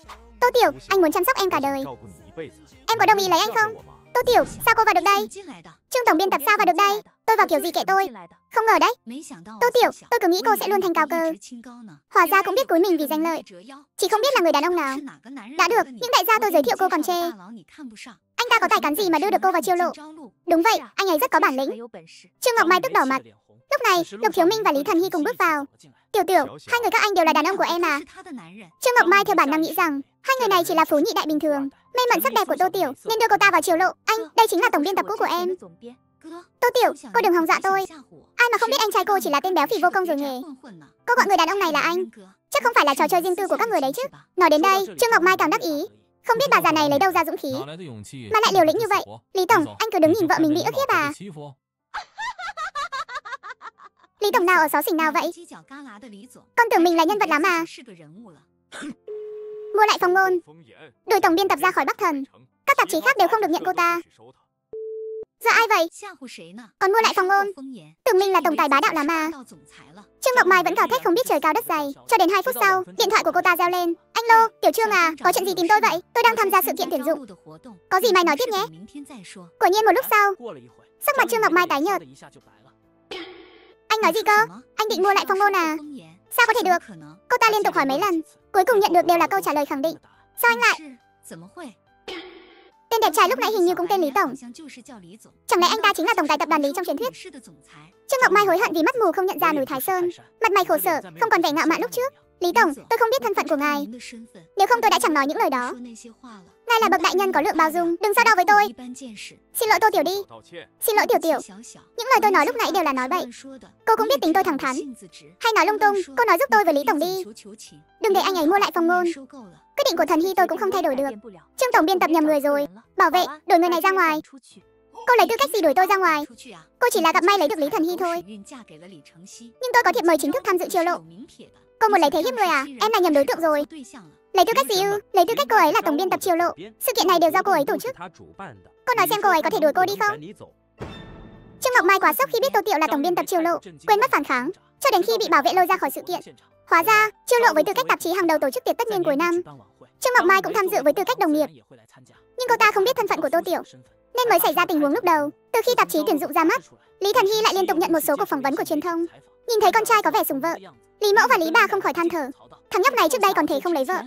Tô Tiểu, anh muốn chăm sóc em cả đời. Em có đồng ý lấy anh không? Tô Tiểu, sao cô vào được đây? Trương tổng biên tập sao vào được đây? Tôi vào kiểu gì kệ tôi. Không ngờ đấy. Tô Tiểu, tôi cứ nghĩ cô sẽ luôn thành cao cơ. Hóa ra cũng biết cúi mình vì danh lợi. Chỉ không biết là người đàn ông nào. Đã được, nhưng tại sao tôi giới thiệu cô còn chê? Anh ta có tài cán gì mà đưa được cô vào chiêu lộ? Đúng vậy, anh ấy rất có bản lĩnh. Trương Ngọc Mai tức đỏ mặt. Lúc này, Lục Thiếu Minh và Lý Thần Hy cùng bước vào. Tiểu Tiểu, hai người các anh đều là đàn ông của em à? Trương Ngọc Mai theo bản năng nghĩ rằng hai người này chỉ là phú nhị đại bình thường, mê mẩn sắc đẹp của Tô Tiểu nên đưa cô ta vào chiều lộ. Anh, đây chính là tổng biên tập cũ của em. Tô Tiểu, cô đừng hòng dọa tôi. Ai mà không biết anh trai cô chỉ là tên béo phì vô công rồi nghề. Cô gọi người đàn ông này là anh, chắc không phải là trò chơi riêng tư của các người đấy chứ? Nói đến đây, Trương Ngọc Mai càng đắc ý. Không biết bà già này lấy đâu ra dũng khí mà lại liều lĩnh như vậy. Lý tổng, anh cứ đứng nhìn vợ mình bị ức hiếp à? Lý tổng nào ở xó xỉnh nào vậy? Con tưởng mình là nhân vật lắm mà. Mua lại Phong Ngôn, đuổi tổng biên tập ra khỏi Bắc Thần. Các tạp chí khác đều không được nhận cô ta. Giờ ai vậy? Còn mua lại Phong Ngôn, tưởng mình là tổng tài bá đạo lắm mà. Trương Ngọc Mai vẫn gào thét không biết trời cao đất dày. Cho đến 2 phút sau, điện thoại của cô ta reo lên. Anh Lô, Tiểu Trương à, có chuyện gì tìm tôi vậy? Tôi đang tham gia sự kiện tuyển dụng. Có gì mày nói tiếp nhé. Quả nhiên một lúc sau, sắc mặt Trương Ngọc Mai tái nhợt. Anh nói gì cơ? Anh định mua lại Phong Ngôn à? Sao có thể được? Cô ta liên tục hỏi mấy lần, cuối cùng nhận được đều là câu trả lời khẳng định. Sao anh lại? Tên đẹp trai lúc nãy hình như cũng tên Lý tổng. Chẳng lẽ anh ta chính là tổng tài tập đoàn Lý trong truyền thuyết? Trương Ngọc Mai hối hận vì mắt mù không nhận ra núi Thái Sơn, mặt mày khổ sở, không còn vẻ ngạo mạn lúc trước. Lý tổng, tôi không biết thân phận của ngài. Nếu không tôi đã chẳng nói những lời đó. Ngài là bậc đại nhân có lượng bao dung, đừng so đo với tôi. Xin lỗi Tô Tiểu đi. Xin lỗi Tiểu Tiểu. Những lời tôi nói lúc nãy đều là nói bậy. Cô cũng biết tính tôi thẳng thắn. Hay nói lung tung, cô nói giúp tôi với Lý tổng đi. Đừng để anh ấy mua lại Phong Ngôn. Quyết định của Thần Hy tôi cũng không thay đổi được. Trương tổng biên tập nhầm người rồi. Bảo vệ, đuổi người này ra ngoài. Cô lấy tư cách gì đuổi tôi ra ngoài? Cô chỉ là gặp may lấy được Lý Thần Hy thôi. Nhưng tôi có thiệp mời chính thức tham dự chiêu lộ. Cô muốn lấy thế hiếp người à? Em là nhầm đối tượng rồi. Lấy tư cách gì ư? Lấy tư cách cô ấy là tổng biên tập chiêu lộ. Sự kiện này đều do cô ấy tổ chức. Cô nói xem cô ấy có thể đuổi cô đi không? Trương Ngọc Mai quá sốc khi biết Tô Tiểu là tổng biên tập chiêu lộ, quên mất phản kháng, cho đến khi bị bảo vệ lôi ra khỏi sự kiện. Hóa ra, chiêu lộ với tư cách tạp chí hàng đầu tổ chức tiệc tất niên cuối năm. Trương Ngọc Mai cũng tham dự với tư cách đồng nghiệp. Nhưng cô ta không biết thân phận của Tô Tiểu, nên mới xảy ra tình huống lúc đầu. Từ khi tạp chí tuyển dụng ra mắt, Lý Thần Hy lại liên tục nhận một số cuộc phỏng vấn của truyền thông. Nhìn thấy con trai có vẻ sủng vợ, Lý Mẫu và Lý Bà không khỏi than thở. Thằng nhóc này trước đây còn thể không lấy vợ,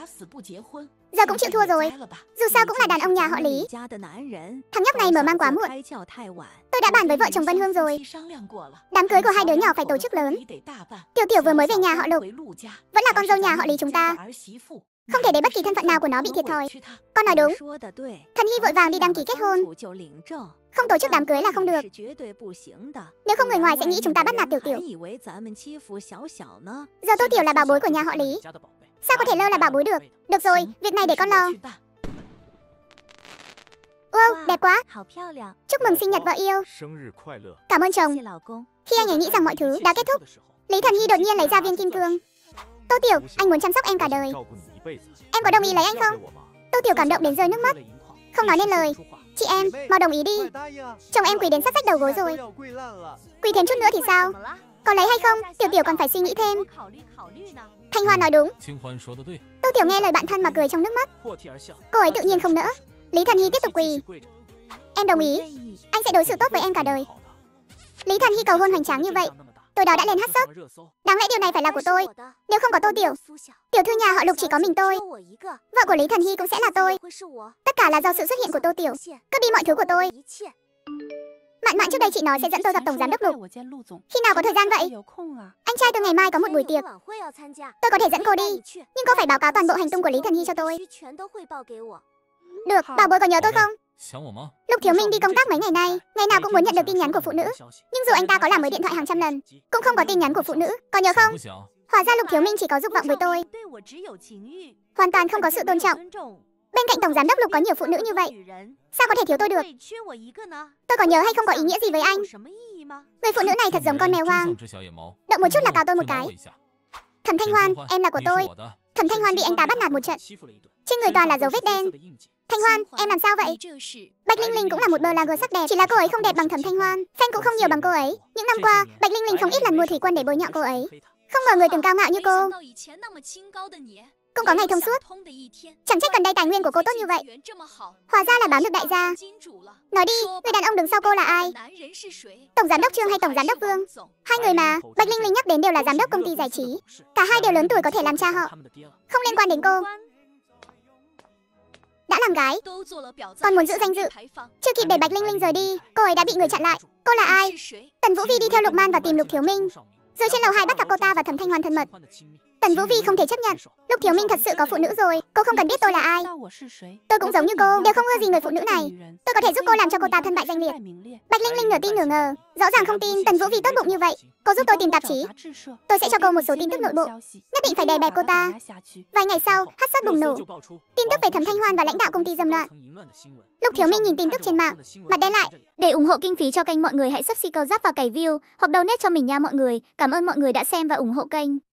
giờ cũng chịu thua rồi. Dù sao cũng là đàn ông nhà họ Lý. Thằng nhóc này mở mang quá muộn. Tôi đã bàn với vợ chồng Vân Hương rồi. Đám cưới của hai đứa nhỏ phải tổ chức lớn. Tiểu Tiểu vừa mới về nhà họ Lục, vẫn là con dâu nhà họ Lý chúng ta. Không thể để bất kỳ thân phận nào của nó bị thiệt thòi. Con nói đúng. Thần Hy vội vàng đi đăng ký kết hôn. Không tổ chức đám cưới là không được. Nếu không người ngoài sẽ nghĩ chúng ta bắt nạt Tiểu Tiểu. Giờ Tô Tiểu là bảo bối của nhà họ Lý, sao có thể lơ là bảo bối được. Được rồi, việc này để con lo. Wow, đẹp quá. Chúc mừng sinh nhật vợ yêu. Cảm ơn chồng. Khi anh ấy nghĩ rằng mọi thứ đã kết thúc, Lý Thần Hy đột nhiên lấy ra viên kim cương. Tô Tiểu, anh muốn chăm sóc em cả đời. Em có đồng ý lấy anh không? Tô Tiểu cảm động đến rơi nước mắt, không nói nên lời. Chị em, mau đồng ý đi. Chồng em quỳ đến sát rách đầu gối rồi. Quỳ thêm chút nữa thì sao? Có lấy hay không? Tiểu Tiểu còn phải suy nghĩ thêm. Thanh Hoa nói đúng. Tô Tiểu nghe lời bạn thân mà cười trong nước mắt. Cô ấy tự nhiên không nỡ. Lý Thần Hy tiếp tục quỳ. Em đồng ý. Anh sẽ đối xử tốt với em cả đời. Lý Thần Hy cầu hôn hoành tráng như vậy, tối đó đã lên hot search. Đáng lẽ điều này phải là của tôi. Nếu không có Tô Tiểu, tiểu thư nhà họ Lục chỉ có mình tôi. Vợ của Lý Thần Hy cũng sẽ là tôi. Tất cả là do sự xuất hiện của Tô Tiểu cướp đi mọi thứ của tôi. Mạn Mạn trước đây chị nói sẽ dẫn tôi gặp tổng giám đốc Lục. Khi nào có thời gian vậy? Anh trai tôi ngày mai có một buổi tiệc. Tôi có thể dẫn cô đi, nhưng cô phải báo cáo toàn bộ hành tung của Lý Thần Hy cho tôi. Được, bảo bối có nhớ tôi không? Lục Thiếu Minh đi công tác mấy ngày nay, ngày nào cũng muốn nhận được tin nhắn của phụ nữ. Nhưng dù anh ta có làm mới điện thoại hàng trăm lần, cũng không có tin nhắn của phụ nữ, có nhớ không? Hóa ra Lục Thiếu Minh chỉ có dục vọng với tôi, hoàn toàn không có sự tôn trọng. Bên cạnh tổng giám đốc Lục có nhiều phụ nữ như vậy, sao có thể thiếu tôi được? Tôi có nhớ hay không có ý nghĩa gì với anh? Người phụ nữ này thật giống con mèo hoang, động một chút là cào tôi một cái. Thẩm Thanh Hoan, em là của tôi. Thẩm Thanh Hoan bị anh ta bắt nạt một trận, trên người toàn là dấu vết đen. Thanh Hoan, em làm sao vậy? Bạch Linh Linh cũng là một blogger sắc đẹp, chỉ là cô ấy không đẹp bằng Thẩm Thanh Hoan, fan cũng không nhiều bằng cô ấy. Những năm qua, Bạch Linh Linh không ít lần mua thủy quân để bôi nhọ cô ấy. Không ngờ người từng cao ngạo như cô cũng có ngày thông suốt. Chẳng trách gần đây tài nguyên của cô tốt như vậy. Hóa ra là báo được đại gia. Nói đi, người đàn ông đứng sau cô là ai? Tổng giám đốc Trương hay tổng giám đốc Vương? Hai người mà Bạch Linh Linh nhắc đến đều là giám đốc công ty giải trí. Cả hai đều lớn tuổi có thể làm cha họ. Không liên quan đến cô. Đã làm gái, còn muốn giữ danh dự. Chưa kịp để Bạch Linh Linh rời đi, cô ấy đã bị người chặn lại. Cô là ai? Tần Vũ Vi đi theo Lục Man và tìm Lục Thiếu Minh. Rồi trên lầu 2 bắt gặp cô ta và Thẩm Thanh Hoan thân mật. Tần Vũ Vi không thể chấp nhận. Lục Thiếu Minh thật sự có phụ nữ rồi. Cô không cần biết tôi là ai. Tôi cũng giống như cô, đều không ưa gì người phụ nữ này. Tôi có thể giúp cô làm cho cô ta thân bại danh liệt. Bạch Linh Linh nửa tin nửa ngờ. Rõ ràng không tin Tần Vũ Vi tốt bụng như vậy. Cô giúp tôi tìm tạp chí. Tôi sẽ cho cô một số tin tức nội bộ. Nhất định phải đè bẹp cô ta. Vài ngày sau, hắc sát bùng nổ. Tin tức về Thẩm Thanh Hoan và lãnh đạo công ty dâm loạn. Lục Thiếu Minh nhìn tin tức trên mạng, mặt đen lại. Để ủng hộ kinh phí cho kênh, mọi người hãy subscribe vào cày view hoặc donate cho mình nha mọi người. Cảm ơn mọi người đã xem và ủng hộ kênh.